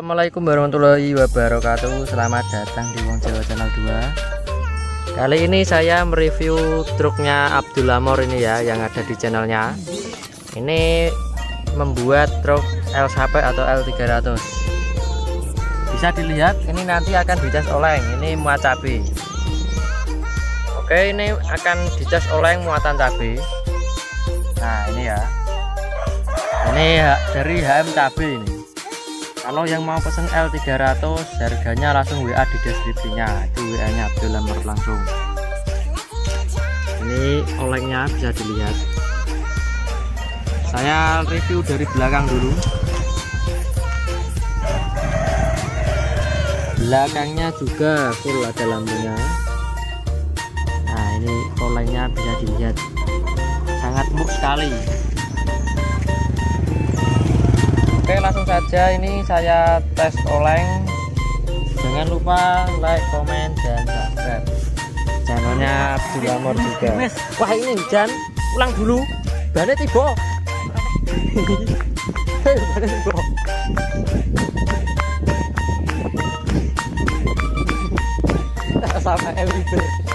Assalamualaikum warahmatullahi wabarakatuh. Selamat datang di Wong Jawa Channel 2. Kali ini saya mereview truknya Abdul Amor ini ya, yang ada di channelnya. Ini membuat truk LSP atau L300. Bisa dilihat ini nanti akan dicas oleng. Ini muat cabai. Oke, ini akan dicas oleng muatan cabai. Nah ini ya, ini dari HM Cabai ini. Kalau yang mau pesen L300 harganya langsung WA di deskripsinya, itu WA nya Abdul Amor langsung. Ini olengnya bisa dilihat. Saya review dari belakang dulu. Belakangnya juga full ada lampunya. Nah ini olengnya bisa dilihat, sangat empuk sekali. Oke, langsung saja ini saya tes oleng. Jangan lupa like, komen, dan subscribe channelnya Abdul Amor juga. Wah ini hujan, pulang dulu. Bannya tiba. Bannya tiba. Sama Ewi.